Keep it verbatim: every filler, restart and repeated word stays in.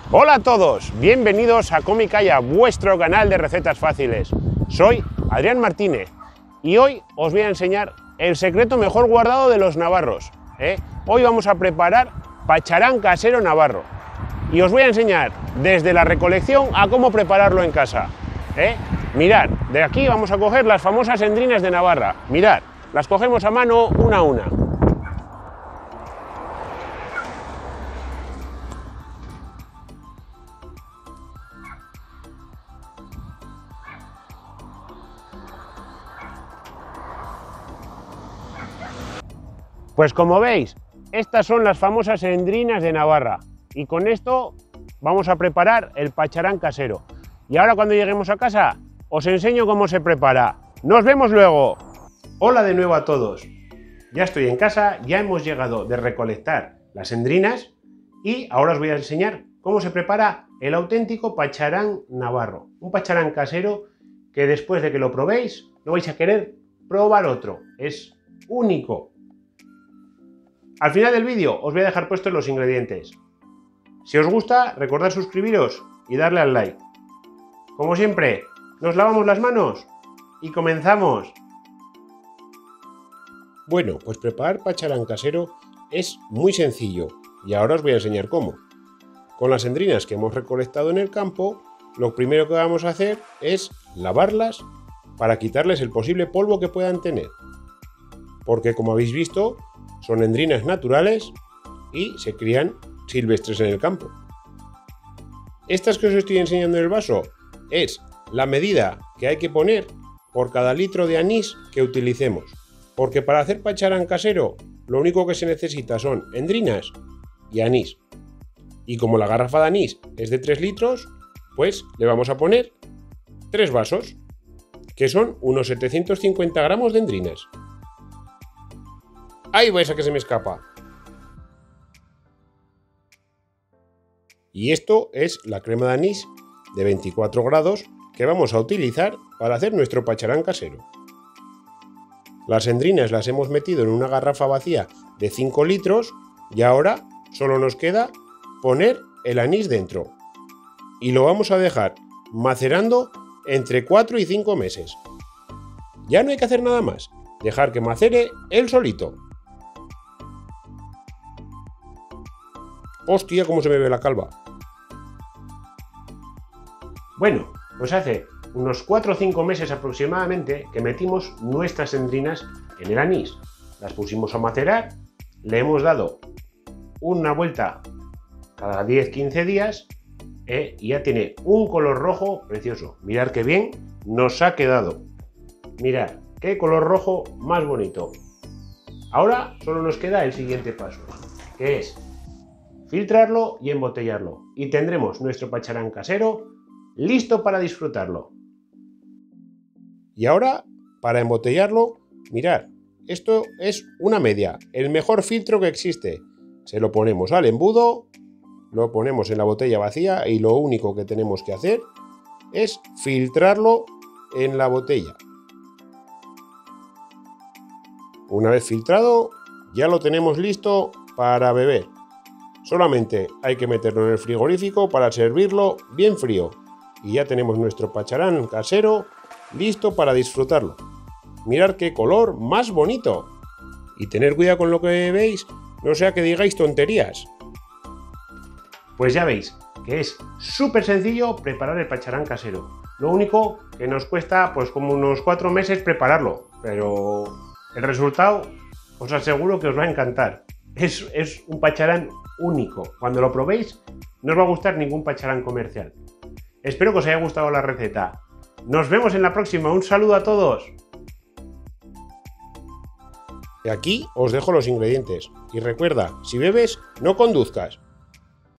Hola a todos, bienvenidos a Comicaya, vuestro canal de recetas fáciles. Soy Adrián Martínez y hoy os voy a enseñar el secreto mejor guardado de los navarros. ¿eh? Hoy vamos a preparar pacharán casero navarro y os voy a enseñar desde la recolección a cómo prepararlo en casa. ¿eh? Mirad, de aquí vamos a coger las famosas endrinas de Navarra. Mirad, las cogemos a mano una a una. Pues como veis, estas son las famosas endrinas de Navarra y con esto vamos a preparar el pacharán casero. Y ahora cuando lleguemos a casa os enseño cómo se prepara. ¡Nos vemos luego! Hola de nuevo a todos. Ya estoy en casa, ya hemos llegado de recolectar las endrinas y ahora os voy a enseñar cómo se prepara el auténtico pacharán navarro. Un pacharán casero que después de que lo probéis no vais a querer probar otro. Es único. Al final del vídeo os voy a dejar puestos los ingredientes. Si os gusta, recordad suscribiros y darle al like. Como siempre, nos lavamos las manos y comenzamos. Bueno, pues preparar pacharán casero es muy sencillo y ahora os voy a enseñar cómo. Con las endrinas que hemos recolectado en el campo, lo primero que vamos a hacer es lavarlas para quitarles el posible polvo que puedan tener. Porque como habéis visto, son endrinas naturales y se crían silvestres en el campo. Estas que os estoy enseñando en el vaso es la medida que hay que poner por cada litro de anís que utilicemos. Porque para hacer pacharán casero lo único que se necesita son endrinas y anís. Y como la garrafa de anís es de tres litros, pues le vamos a poner tres vasos, que son unos setecientos cincuenta gramos de endrinas. ¡Ahí vais a que se me escapa! Y esto es la crema de anís de veinticuatro grados que vamos a utilizar para hacer nuestro pacharán casero. Las endrinas las hemos metido en una garrafa vacía de cinco litros y ahora solo nos queda poner el anís dentro. Y lo vamos a dejar macerando entre cuatro y cinco meses. Ya no hay que hacer nada más, dejar que macere él solito. ¡Hostia, cómo se me ve la calva! Bueno, pues hace unos cuatro o cinco meses aproximadamente que metimos nuestras endrinas en el anís. Las pusimos a macerar, le hemos dado una vuelta cada diez a quince días eh, y ya tiene un color rojo precioso. Mirad qué bien nos ha quedado. Mirad, qué color rojo más bonito. Ahora solo nos queda el siguiente paso, que es filtrarlo y embotellarlo. Y tendremos nuestro pacharán casero listo para disfrutarlo. Y ahora, para embotellarlo, mirad, esto es una media, el mejor filtro que existe. Se lo ponemos al embudo, lo ponemos en la botella vacía y lo único que tenemos que hacer es filtrarlo en la botella. Una vez filtrado, ya lo tenemos listo para beber. Solamente hay que meterlo en el frigorífico para servirlo bien frío. Y ya tenemos nuestro pacharán casero listo para disfrutarlo. Mirad qué color más bonito. Y tener cuidado con lo que veis, no sea que digáis tonterías. Pues ya veis que es súper sencillo preparar el pacharán casero. Lo único que nos cuesta pues como unos cuatro meses prepararlo. Pero el resultado os aseguro que os va a encantar. Es, es un pacharán único. Cuando lo probéis no os va a gustar ningún pacharán comercial. Espero que os haya gustado la receta. Nos vemos en la próxima. Un saludo a todos. Y aquí os dejo los ingredientes. Y recuerda, si bebes, no conduzcas.